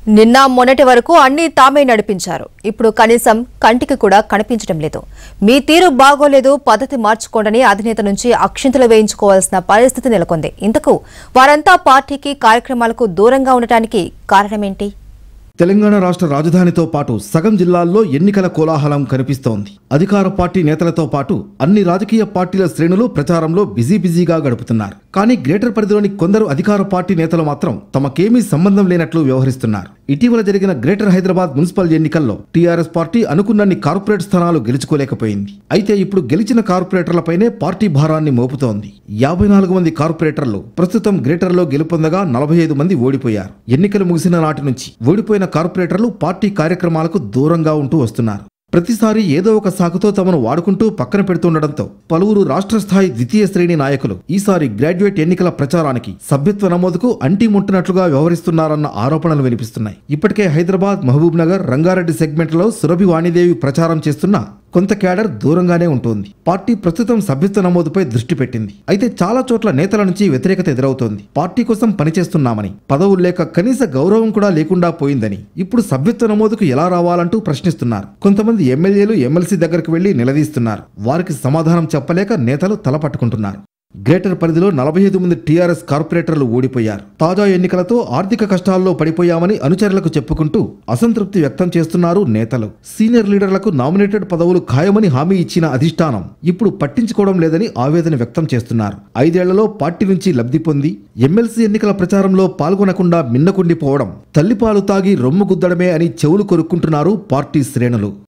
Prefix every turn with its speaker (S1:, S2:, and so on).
S1: నిన్న మొన్నటి వరకు అన్ని తామే నడిపించారు. ఇప్పుడు కనీసం కంటికి కూడా కనిపించడం లేదు. మీ తీరు బాగోలేదు, పద్ధతి మార్చుకోండి అధినేత నుంచి అక్షింతలు వేయించుకోవాల్సిన పరిస్థితి నెలకొంది. ఇంతకు వారంతా పార్టీకి కార్యక్రమాలకు దూరంగా ఉండటానికి కారణమేంటి?
S2: తెలంగాణ రాష్ట్ర రాజధానితో పాటు సగం జిల్లాల్లో ఎన్నికల కోలాహలం కనిపిస్తోంది. అధికార పార్టీ నేతలతో పాటు అన్ని రాజకీయ పార్టీల శ్రేణులు ప్రచారంలో బిజీగా గడుపుతున్నారు. కానీ గ్రేటర్ పరిధిలోని కొందరు అధికార పార్టీ నేతలు మాత్రం తమకేమీ సంబంధం లేనట్లు వ్యవహరిస్తున్నారు. ఇటీవల జరిగిన గ్రేటర్ హైదరాబాద్ మున్సిపల్ ఎన్నికల్లో TRS పార్టీ అనుకున్నన్ని కార్పొరేట్ స్థానాలు గెలుచుకోలేకపోయింది. అయితే ఇప్పుడు గెలిచిన కార్పొరేటర్లపైనే పార్టీ భారాన్ని మోపుతోంది. 54 మంది కార్పొరేటర్లు ప్రస్తుతం గ్రేటర్లో గెలుపొందగా 45 మంది ఓడిపోయారు. ఎన్నికలు ముగిసిన నాటి నుంచి ఓడిపోయిన కార్పొరేటర్లు పార్టీ కార్యక్రమాలకు దూరంగా ఉంటూ వస్తున్నారు. ప్రతిసారి ఏదో ఒక సాకుతో తమను వాడుకుంటూ పక్కన పెడుతుండటంతో పలువురు రాష్ట్ర స్థాయి ద్వితీయ శ్రేణి నాయకులు ఈసారి గ్రాడ్యుయేట్ ఎన్నికల ప్రచారానికి సభ్యత్వ నమోదుకు అంటిముట్టనట్లుగా వ్యవహరిస్తున్నారన్న ఆరోపణలు వినిపిస్తున్నాయి. ఇప్పటికే హైదరాబాద్, మహబూబ్ నగర్, రంగారెడ్డి సెగ్మెంట్లలో సురభి వాణిదేవి ప్రచారం చేస్తున్న కొంత క్యాడర్ దూరంగానే ఉంటుంది. పార్టీ ప్రస్తుతం సభ్యత్వ నమోదుపై దృష్టి పెట్టింది. అయితే చాలా చోట్ల నేతల నుంచి వ్యతిరేకత ఎదురవుతోంది. పార్టీ కోసం పనిచేస్తున్నామని, పదవులు లేక కనీస గౌరవం కూడా లేకుండా పోయిందని, ఇప్పుడు సభ్యత్వ నమోదుకు ఎలా రావాలంటూ ప్రశ్నిస్తున్నారు. కొంతమంది ఎమ్మెల్యేలు ఎమ్మెల్సీ దగ్గరకు వెళ్లి నిలదీస్తున్నారు. వారికి సమాధానం చెప్పలేక నేతలు తలపట్టుకుంటున్నారు. గ్రేటర్ పరిధిలో 45 మంది TRS కార్పొరేటర్లు ఓడిపోయారు. తాజా ఎన్నికలతో ఆర్థిక కష్టాల్లో పడిపోయామని అనుచరులకు చెప్పుకుంటూ అసంతృప్తి వ్యక్తం చేస్తున్నారు నేతలు. సీనియర్ లీడర్లకు నామినేటెడ్ పదవులు ఖాయమని హామీ ఇచ్చిన అధిష్టానం ఇప్పుడు పట్టించుకోవడం లేదని ఆవేదన వ్యక్తం చేస్తున్నారు. 5 ఏళ్లలో పార్టీ నుంచి లబ్ధి పొంది ఎమ్మెల్సీ ఎన్నికల ప్రచారంలో పాల్గొనకుండా మిన్నకుండిపోవడం, తల్లిపాలు తాగి రొమ్ము గుద్దడమే అని చెవులు కొరుక్కుంటున్నారు పార్టీ శ్రేణులు.